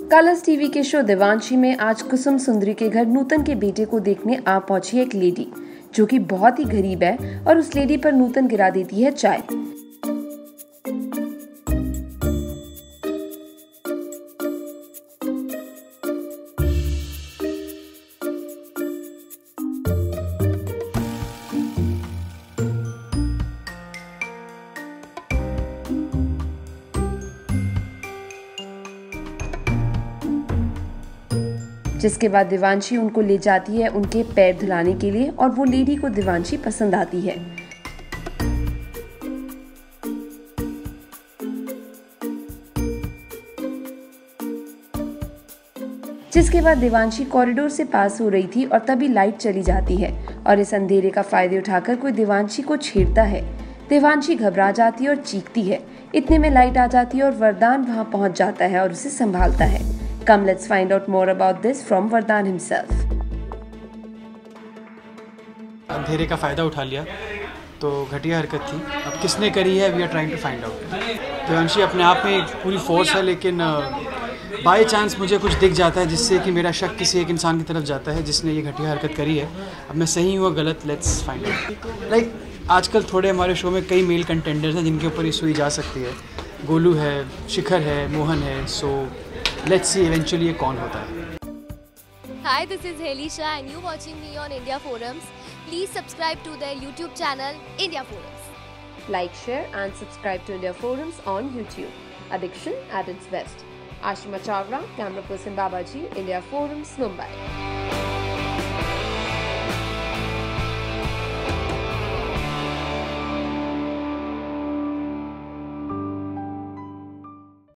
Colours TV के शो देवांशी में आज कुसुम सुंदरी के घर नूतन के बेटे को देखने आ पहुंची एक लेडी जो कि बहुत ही गरीब है और उस लेडी पर नूतन गिरा देती है चाय। जिसके बाद देवांशी उनको ले जाती है उनके पैर धुलाने के लिए और वो लेडी को देवांशी पसंद आती है। जिसके बाद देवांशी कॉरिडोर से पास हो रही थी और तभी लाइट चली जाती है और इस अंधेरे का फायदे उठाकर कोई देवांशी को छेड़ता है। देवांशी घबरा जाती है और चीखती है। इतने में लाइट आ जाती है और वरदान वहां पहुंच जाता है और उसे संभालता है। Come, let's find out more about this from Vardhan himself. अंधेरे का फ़ायदा उठा लिया तो घटिया हरकत थी। अब किसने करी है, we are trying to find out. Devanshi अपने आप में एक पूरी फोर्स है, लेकिन बाय चांस मुझे कुछ दिख जाता है जिससे कि मेरा शक किसी एक इंसान की तरफ जाता है जिसने ये घटिया हरकत करी है। अब मैं सही हूँ गलत, लेट्स फाइंड आउट। लाइक आजकल थोड़े हमारे शो में कई मेल कंटेंडर्स हैं जिनके ऊपर ये सुई जा सकती है। गोलू है, शिखर है, मोहन है, सो let's see eventually ये कौन होता है। Hi, this is Helisha and you watching me on India Forums. Please subscribe to their YouTube channel India Forums. Like, share and subscribe to India Forums on YouTube. Addiction at its best. Ashima Chawla, camera person Babaji, India Forums, Mumbai.